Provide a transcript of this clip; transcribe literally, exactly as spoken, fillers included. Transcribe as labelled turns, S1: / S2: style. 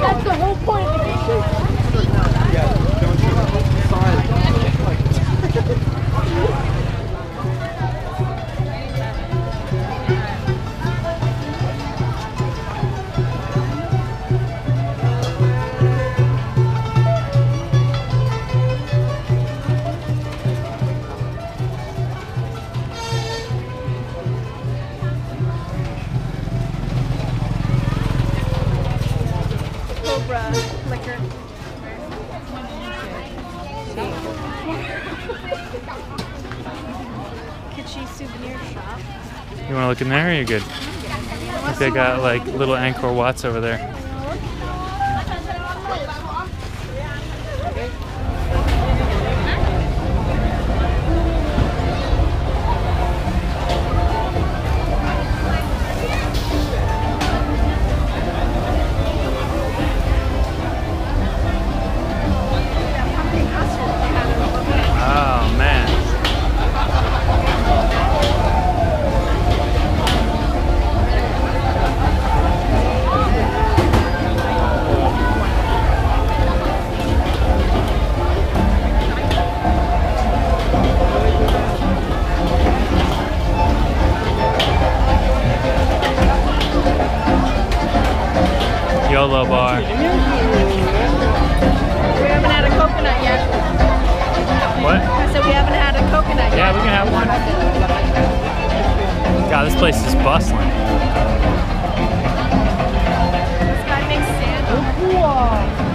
S1: That's the whole point of the game.
S2: Yeah, don't show the side.
S1: Cobra liquor. Kitschy souvenir shop.
S3: You want to look in there or are you good? I think they got like little Angkor Wats over there. Oh man. YOLO bar.
S1: We haven't had a coconut yet.
S3: What?
S1: I said we haven't had a coconut yet.
S3: Yeah, we can have one. God, this place is bustling.
S1: This guy makes sand.